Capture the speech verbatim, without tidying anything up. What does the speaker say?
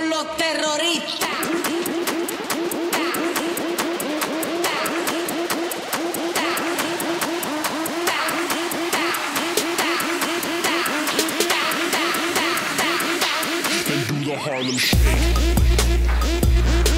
con los terroristas. And do the Harlem Shake.